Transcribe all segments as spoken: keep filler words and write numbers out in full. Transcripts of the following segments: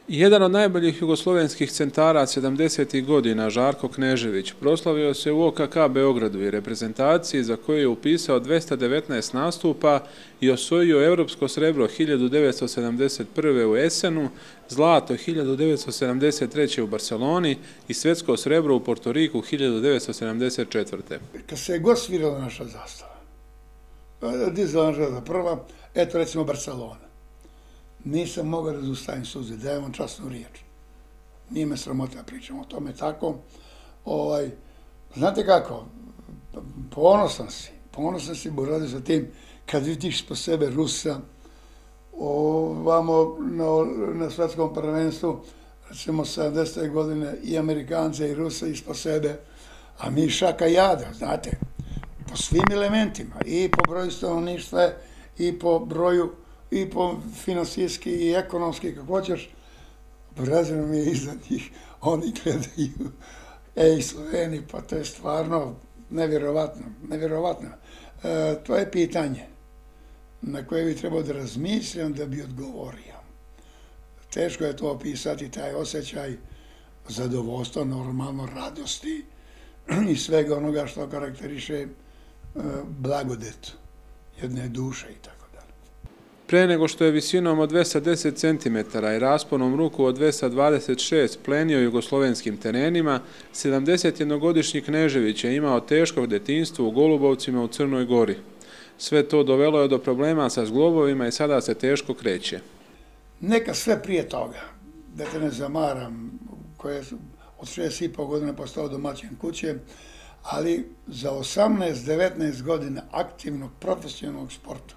Jedan od najboljih jugoslovenskih centara sedamdesetih godina, Žarko Knežević, proslavio se u O K K Beogradu i reprezentaciji za koju je upisao dvesta devetnaest nastupa i osvojio europsko srebro hiljadu devetsto sedamdeset prve u Essenu, zlato hiljadu devetsto sedamdeset treće u Barceloni i svjetsko srebro u Portoriku hiljadu devetsto sedamdeset četvrte Kad se je god svirala naša zastava, dizala naša zastava prva, eto recimo Barcelona. Nisam mogao da zaustavim suze, dajem vam časnu riječ. Nije me sramota da pričam o tome tako. Ovaj, znate kako, ponosan si, ponosan si Borade za tim kad vidiš po sebe Rusa ovamo na, na svjetskom prvenstvu, recimo sedamdesete godine i Amerikance i Rusa ispod sebe, a mi šaka jada, znate, po svim elementima, i po broju stanovništva, i po broju i po finansijski i ekonomski, kako hoćeš, Brazil mi je iza njih, oni gledaju, ej, Sloveni, pa to je stvarno nevjerovatno, nevjerovatno. E, to je pitanje na koje bi trebao da razmišljam da bi odgovorio. Teško je to opisati, taj osjećaj zadovoljstva, normalno radosti i svega onoga što karakteriše e, blagodet jedne duše i tako. Pre nego što je visinom od dvesta deset centimetara i rasponom ruku od dvesta dvadeset šest plenio jugoslovenskim terenima, sedamdesetjednogodišnji Knežević je imao teško detinjstvo u Golubovcima u Crnoj Gori. Sve to dovelo je do problema sa zglobovima i sada se teško kreće. Neka sve prije toga, da te ne zamaram, koje od šest i po godina postao domaćin kuće, ali za osamnaest devetnaest godina aktivnog profesionalnog sporta,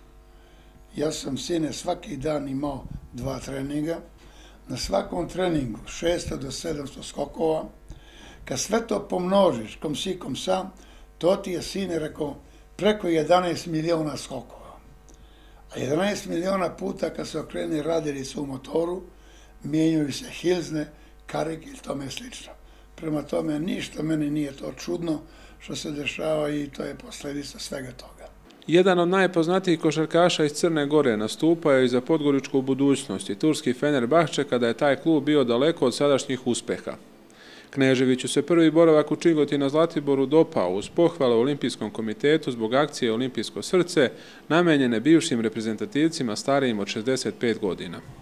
ja sam, sine, svaki dan imao dva treninga. Na svakom treningu šesto do sedamsto skokova. Kad sve to pomnožiš, kom si, kom sam, to ti je, sine, rekao, preko jedanaest miliona skokova. A jedanaest miliona puta kad se okrene radilica u motoru, mijenjaju se hilzne, karike i tome slično. Prema tome, ništa meni nije to čudno što se dešava i to je posljedica svega toga. Jedan od najpoznatijih košarkaša iz Crne Gore nastupao je i za podgoričku budućnost i turski Fenerbahče kada je taj klub bio daleko od sadašnjih uspeha. Kneževiću se prvi boravak u Čigoti na Zlatiboru dopao uz pohvale Olimpijskom komitetu zbog akcije Olimpijsko srce namenjene bivšim reprezentativcima starijim od šezdeset pet godina.